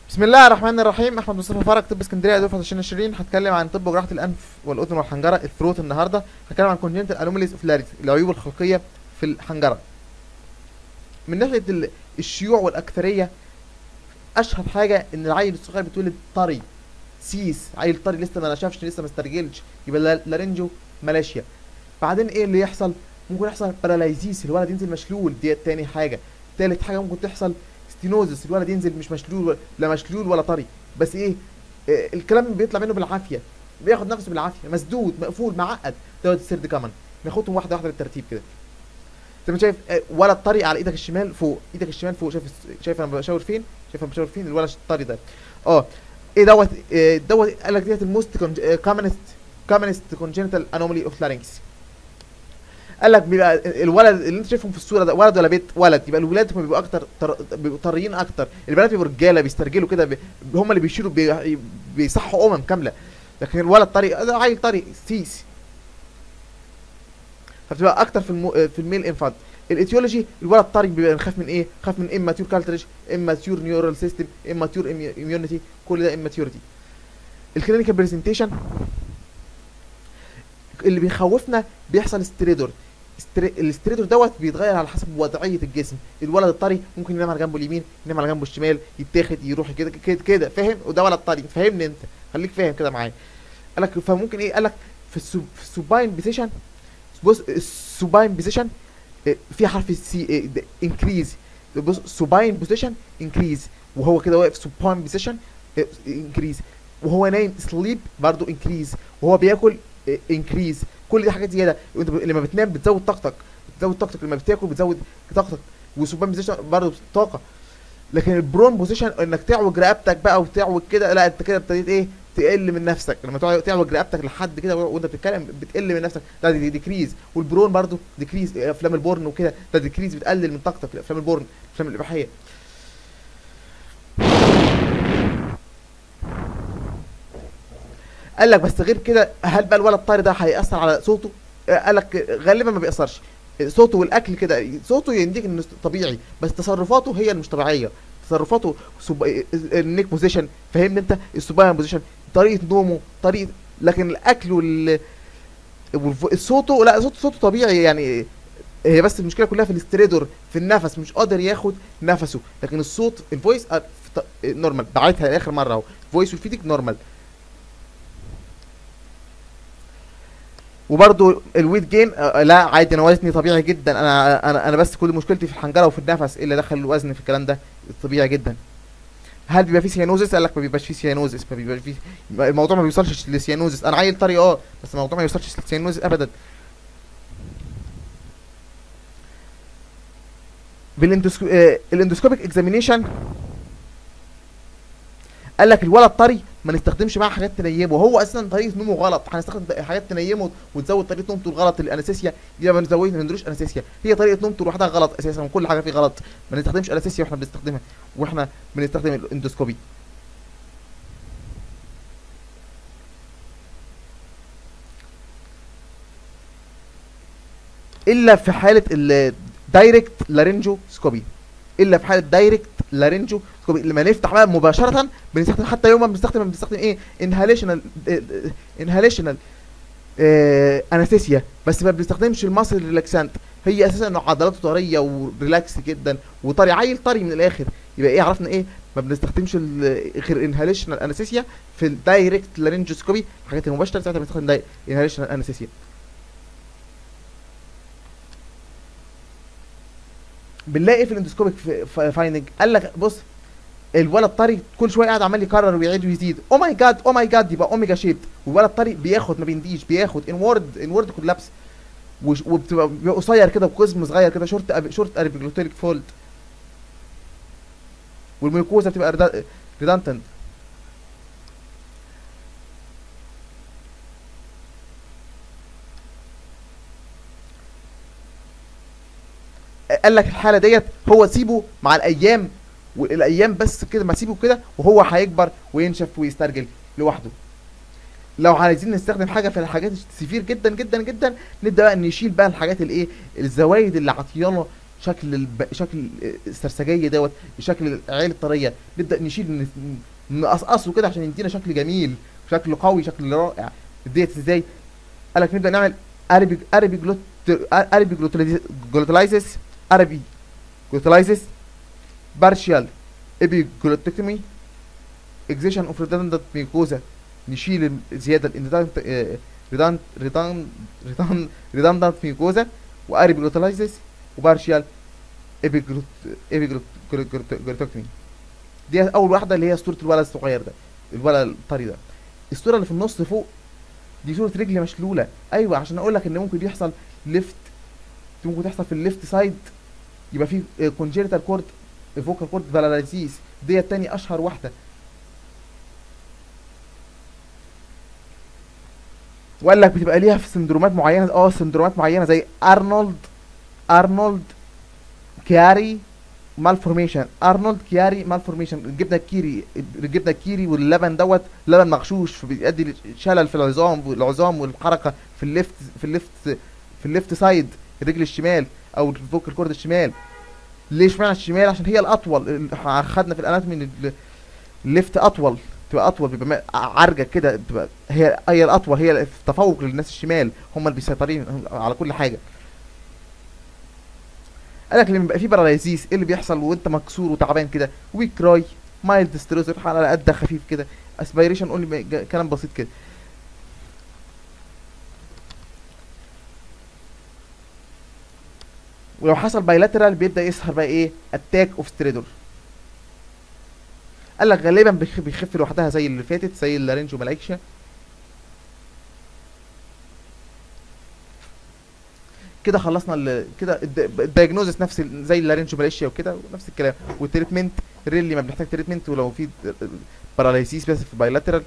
بسم الله الرحمن الرحيم. احمد مصطفى فرج، طب اسكندريه دفعه 2020. هتكلم عن طب وجراحه الانف والاذن والحنجره، الثروت. النهارده هتكلم عن congenital anomalies of larynx، العيوب الخلقيه في الحنجره. من ناحيه الشيوع والاكثريه، اشهر حاجه ان العيل الصغير بيتولد طري، سيس، عيل طري لسه ما نشفش، لسه ما استرجلش، يبقى لارنجو مالاشيا. بعدين ايه اللي يحصل؟ ممكن يحصل باراليزيس، الولد ينزل مشلول، دي تاني حاجه. تالت حاجه ممكن تحصل ستينوزس، الولد ينزل مش مشلول، لا مشلول ولا طري، بس ايه، الكلام بيطلع منه بالعافيه، بياخد نفسه بالعافيه، مسدود، مقفول، معقد. دوت السرد كمان. ناخدهم واحده واحده بالترتيب كده. زي ما شايف، ولد طري على ايدك الشمال فوق، ايدك الشمال فوق. شايف انا بشاور فين؟ شايف انا بشاور فين؟ الولد الطري ده. اه ايه دوت؟ دوت قال لك ديت الموست كومنست كونجنتال انومالي اوف لارynx. قال لك بيبقى الولد اللي انت شايفهم في الصوره ده ولد ولا بيت؟ ولد. يبقى الولاد هم بيبقوا اكتر بيبقوا طريين اكتر، البنات بيبقوا رجاله بيسترجلوا كده، هم اللي بيشيلوا بيصحوا كامله. لكن الولد طري، ده عيل طري سيس، فبتبقى اكتر في الميل انفانت. الايتيولوجي، الولد طري بيبقى نخاف من ايه؟ خاف من اماتيور كالتريج، اماتيور نيورال سيستم، اماتيور اميونيتي، كل ده اماتيورتي. الكلينيكال برزنتيشن اللي بيخوفنا بيحصل ستريدور. الاستريدور دوت بيتغير على حسب وضعيه الجسم. الولد الطري ممكن ينام على جنبه اليمين، ينام على جنبه الشمال، يتاخد، يروح كده كده كده، فاهم؟ وده ولد طري، فاهمني انت؟ خليك فاهم كده معايا. قال لك فممكن ايه؟ قال لك في السوباين بوزيشن. بص السوباين بوزيشن في حرف السي انكريز. بص سوباين بوزيشن انكريز، وهو كده واقف سوباين بوزيشن انكريز، وهو نايم سليب برضو انكريز، وهو بياكل انكريز. كل دي حاجات زياده. وانت لما بتنام بتزود طاقتك، لما بتاكل بتزود طاقتك. والسوباين بوزيشن برضه طاقه. لكن البرون بوزيشن انك تعوج رقبتك بقى وتعوج كده، لا انت كده ابتديت ايه؟ تقل من نفسك. لما تعوج رقبتك لحد كده وانت بتتكلم بتقل من نفسك، ده ديكريز. والبرون برضه ديكريز، افلام البورن وكده ده ديكريز، بتقلل من طاقتك. افلام البورن، افلام الاباحيه. قال لك بس غير كده، هل بقى الولد الطاري ده هيأثر على صوته؟ قال لك غالبا ما بيأثرش. صوته والاكل كده، صوته يديك انه طبيعي، بس تصرفاته هي اللي مش طبيعيه. تصرفاته النيك بوزيشن، فاهمني انت؟ السوباين بوزيشن، طريقه نومه، طريقه. لكن الاكل صوته، لا صوته طبيعي يعني. هي بس المشكله كلها في الاستريدور، في النفس، مش قادر ياخد نفسه. لكن الصوت، الفويس نورمال. بعتها لاخر مره اهو، الفويس والفيديك نورمال. وبرده الويت جين لا عادي، انا وزني طبيعي جدا. انا بس كل مشكلتي في الحنجره وفي النفس، ايه اللي دخل الوزن في الكلام ده؟ طبيعي جدا. هل بيبقى فيه سيانوزس؟ قال لك ما بيبقاش فيه سيانوزس، ما بيبقاش فيه، الموضوع ما بيوصلش لسيانوزس. انا عيل طري بس الموضوع ما بيوصلش لسيانوزس ابدا. الاندوسكوبيك اكزامينيشن، قال لك الولد طري ما نستخدمش معاه حاجات تنيمه، وهو اساسا طريقه نومه غلط. هنستخدم حاجات تنيمه وتزود طريقه نومته الغلط. الانستيسيا دي ما ندروش انستيسيا، هي طريقه نومته لوحدها غلط اساسا، وكل حاجه فيه غلط. ما نستخدمش انستيسيا واحنا بنستخدمها، واحنا بنستخدم الاندوسكوبي. الا في حاله الدايركت لارنجوسكوبي، الا في حاله دايركت لارنجو سكوبي. لما نفتح بقى مباشره بنستخدم، حتى يوم ما بنستخدم ايه؟ انهاليشنال انستيسيا، بس ما بنستخدمش الماسل ريلاكسانت. هي اساسا انه عضلاته طريه وريلاكس جدا وطري، عيل طري من الاخر. يبقى ايه؟ عرفنا ايه؟ ما بنستخدمش غير انهاليشنال انستيسيا في الدايركت لارنجوسكوبي، الحاجات المباشره ساعتها بنستخدم انهاليشنال انستيسيا. بنلاقي في الاندوسكوبيك فايندنج، قال لك بص الولد طري كل شويه قاعد عمال يكرر ويعيد ويزيد، او ماي جاد او ماي جاد، يبقى اوميجا شيبت. والولد طري بياخد، ما بينديش، بياخد انورد كولابس، وبتبقى قصير كده وقزم صغير كده، شورت اربيجلوتيك فولد. والميوكوزا بتبقى ريدانتنت. قال لك الحاله ديت هو سيبه مع الايام، والايام بس كده، ما سيبه كده وهو هيكبر وينشف ويسترجل لوحده. لو عايزين نستخدم حاجه في الحاجات السفير جدا جدا جدا، نبدا بقى نشيل بقى الحاجات الايه، الزوايد اللي عطيانه شكل السرسجيه دوت، شكل العيل الطريه، نبدا نشيل نقصقصه كده عشان يدينا شكل جميل، شكل قوي، شكل رائع. ديت ازاي؟ قال لك نبدا نعمل اربي جلوتلايزس، اربي جلوتلايزس، بارشال ابيجلوتكتومي، اكزيشن اوف ريدندنت ميكوزا، نشيل الزياده ريدندنت ميكوزا، واربي جلوتلايزس، وبارشال ابيجلوتكتومي. دي اول واحده اللي هي صوره الولد الصغير ده، الولد الطري ده. الصوره اللي في النص فوق دي صوره رجل مشلوله. ايوه، عشان اقول لك ان ممكن يحصل ليفت، ممكن تحصل في الليفت سايد، يبقى في كونجينيتال كورد فوكال كورد باراليسيس، ديت تاني اشهر واحده. وقال لك بتبقى ليها في سندرومات معينه، سندرومات معينه زي ارنولد كياري مالفورميشن، الجبنه الكيري واللبن دوت لبن مغشوش، فبيؤدي لشلل في العظام والحركه في الليفت سايد، الرجل الشمال او الفوكال كورد الشمال. ليه اشمعنى الشمال؟ عشان هي الاطول. خدنا في الاناتومي ان الليفت اطول، تبقى اطول، بيبقى عرجه كده، بتبقى هي الاطول، هي في تفوق للناس الشمال، هم اللي بيسيطرين على كل حاجه. قالك لما يبقى في باراليزيس ايه اللي بيحصل وانت مكسور وتعبان كده؟ ويك كراي، مايلد ستريس، على قد خفيف كده، اسبيريشن اونلي، كلام بسيط كده. ولو حصل بايلاترال بيبدا يظهر بقى ايه؟ اتاك اوف ستريدور. قال لك غالبا بيخف لوحدها زي اللي فاتت، زي اللارنجومالكشيا. كده خلصنا كده الدايجنوزس نفس زي اللارنجومالكشيا وكده، ونفس الكلام. والتريتمنت ريلي ما بنحتاج تريتمنت، ولو في باراليسيس بس في بايلاترال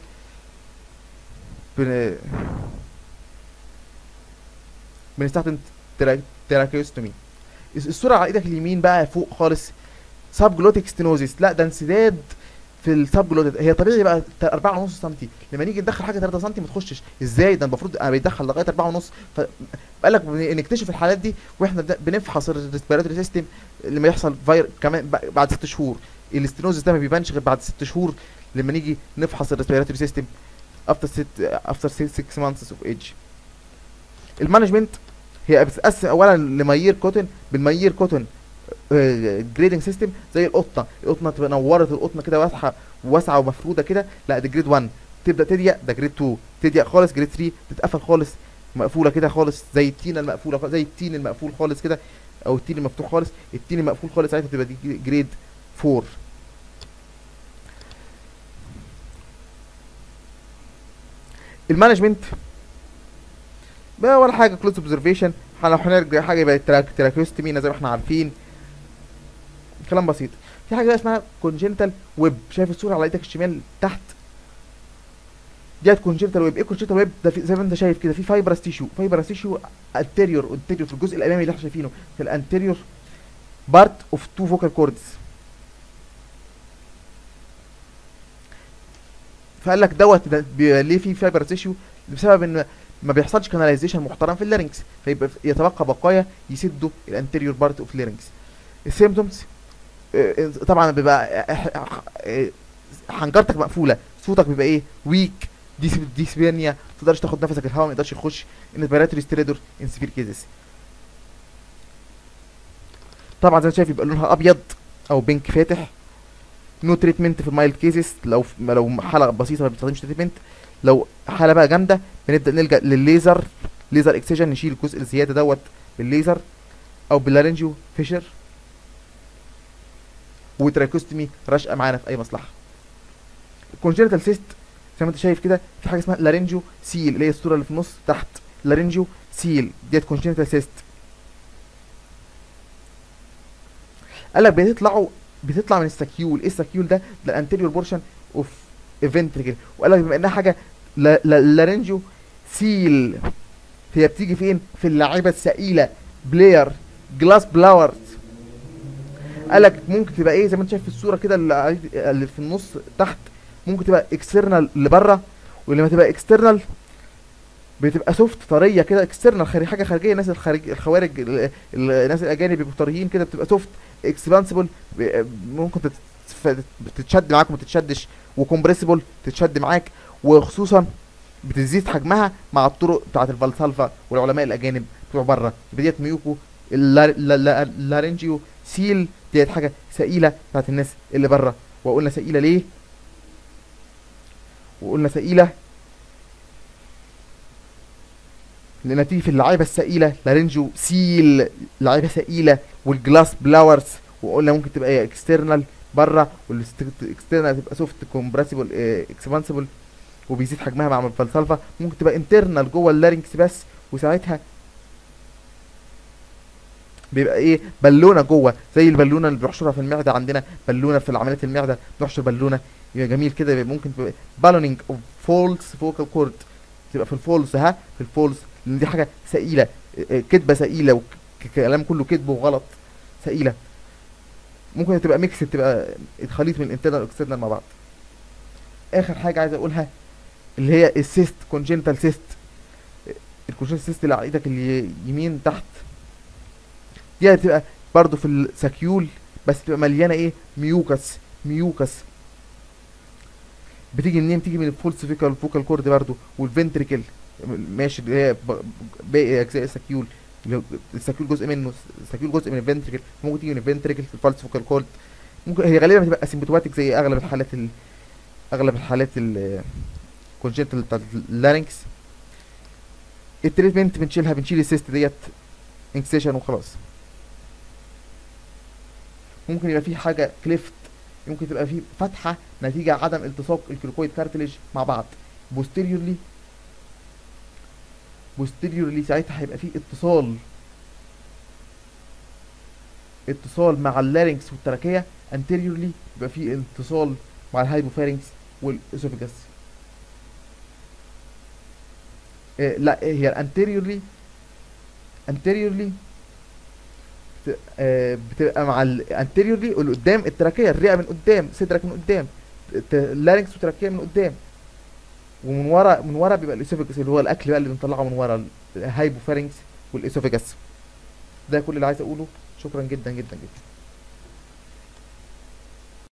بنستخدم تراكيوستومي. الصوره على ايدك اليمين بقى فوق خالص سب جلوتيك ستينوزيس، لا ده انسداد في السب جلوتيك. هي طبيعي بقى 4.5 سم، لما نيجي ندخل حاجه 3 سم ما تخشش. ازاي؟ ده المفروض انا بيدخل لغايه 4.5. فقال لك نكتشف الحالات دي واحنا بنفحص الريسبيراتوري سيستم لما يحصل كمان بعد 6 شهور. الاستينوزيس ده ما بيبانش غير بعد 6 شهور لما نيجي نفحص الريسبيراتوري سيستم after 6 months of age. المانجمنت هي بتتقسم اولا لميير كوتن، بالميير كوتن جريدنج سيستم زي القطنه تبقى نورت القطنه كده واسعه ومفروده كده، لا ده جريد 1. تبدا تضيق، ده جريد 2. تضيق خالص، جريد 3. تتقفل خالص، مقفوله كده خالص زي التينه المقفوله، زي التين المقفول خالص كده، او التين المفتوح خالص. التين المقفول خالص ساعتها تبقى دي جريد 4. المانجمنت بقى ولا حاجه، كلوز اوبزرفيشن. لو هنرجع حاجه يبقى تراكيوستومي زي ما احنا عارفين، كلام بسيط. في حاجه اسمها كونجنتال ويب، شايف الصوره على ايدك الشمال تحت ديت كونجنتال ويب. ايه كونجنتال ويب ده؟ زي ما انت شايف كده في فايبرس تيشو انتيريور في الجزء الامامي اللي احنا شايفينه، في الانتيريور بارت اوف 2 فوكال كوردز. فقال لك دوت ليه في فايبرس تيشو؟ بسبب ان ما بيحصلش كاناليزيشن محترم في اللارنكس، فيبقى يتبقى بقايا يسدوا الانتيريور بارت اوف لارنكس. السيمبتومز طبعا بيبقى حنجرتك مقفوله، صوتك بيبقى ايه؟ ويك، ديسبينيا، ما تقدرش تاخد نفسك، الهواء ما يقدرش يخش، انسبيراتوري ستريدور ان سيفير كيزز. طبعا زي ما شايف يبقى لونها ابيض او بينك فاتح. نو تريتمنت في المايلد كيزز، لو حاله بسيطه ما بنستخدمش تريتمنت. لو حاله بقى جامده بنبدا نلجا للليزر اكسجن، نشيل الجزء الزياده دوت بالليزر، او باللارنجيو فيشر، وتراكوستومي رشقه معانا في اي مصلحه. الكونجنتال سيست زي ما انت شايف كده في حاجه اسمها لارنجيو سيل، اللي هي الصوره اللي في النص تحت، لارنجيو سيل ديت كونجنتال سيست. قال لك بتطلع من السكيول. ايه السكيول ده؟ ده الانتيريور بورشن اوف فينتريكل. وقال لك بما انها حاجه لارنجيو سيل، هي بتيجي فين؟ في اللعيبه الثقيله، بلاير، جلاس بلاورز. قال لك ممكن تبقى ايه زي ما انت شايف في الصوره كده اللي في النص تحت، ممكن تبقى اكسترنال لبره، ولما تبقى اكسترنال بتبقى سوفت طريه كده، اكسترنال حاجه خارجيه. الناس الخوارج الناس الاجانب بيبقوا طريين كده، بتبقى سوفت اكسبانسبل، ممكن تتشد معاك وما تتشدش، وكومبريسبل تتشد معاك، وخصوصا بتزيد حجمها مع الطرق بتاعت الفالسالفا والعلماء الاجانب بتوع بره. ديت ميوكو اللارنجيو سيل، ديت حاجه سئيله بتاعت الناس اللي بره. وقلنا سئيله ليه؟ وقلنا سئيله لان تيجي في اللعيبه الثقيله لارنجو سيل، لعيبه ثقيله، والجلاس بلاورز. وقلنا ممكن تبقى اكسترنال بره، والاكسترنال تبقى سوفت كومبريسبل اكسبانسبل وبيزيد حجمها مع الفالسالفا. ممكن تبقى انترنال جوه اللارنكس بس، وساعتها بيبقى ايه؟ بالونه جوه، زي البالونه اللي بنحشرها في المعده عندنا، بالونه في عمليات المعده بنحشر بالونه، يبقى جميل كده. ممكن تبقى بالونينج اوف فولس فوكال كورد، تبقى في الفولس، ها في الفولس، لان دي حاجه ثقيله، كدبه ثقيله، وكلام كله كذب وغلط، ثقيله. ممكن تبقى ميكس، تبقى خليط من الانترنال والاكسترنال مع بعض. اخر حاجه عايز اقولها اللي هي السيست، كونجنتال سيست. الكونجنتال سيست اللي على ايدك اليمين تحت دي بتبقى برضو في الساكيول، بس بتبقى مليانه ايه؟ ميوكس. ميوكس بتيجي منين؟ بتيجي من الفولس فوكال كورد برضو، والفنتريكل ماشي، اللي هي باقي اجزاء الساكيول. الساكيول جزء منه، الساكيول جزء من الفنتريكل، ممكن تيجي من الفنتريكل في الفالس فوكال كورد. ممكن هي غالبا بتبقى اسيمبتوماتيك زي اغلب الحالات اغلب الحالات الكونجنتال بتاعت اللارynx. التريتمنت بنشيل السيست ديت انكسيشن وخلاص. ممكن يبقى في حاجه كليفت، ممكن تبقى في فتحه نتيجه عدم التصاق الكريكويد كارتليج مع بعض بوستيريورلي. ساعتها هيبقى في اتصال مع اللارynx والتراكيه. انتيريورلي يبقى في اتصال مع الهايبوفارynx والاسوفيجاس. لا، هي انتيريورلي بتبقى مع الانتيريورلي اللي قدام التراكيه، الرئه من قدام، صدرك من قدام، اللارynx والتراكيه من قدام، ومن ورا بيبقى الاسوفيجاس اللي هو الاكل بقى اللي بنطلعه من ورا، الهايبوفارynx والاسوفيجاس. ده كل اللي عايز اقوله. شكرا جدا جدا جدا.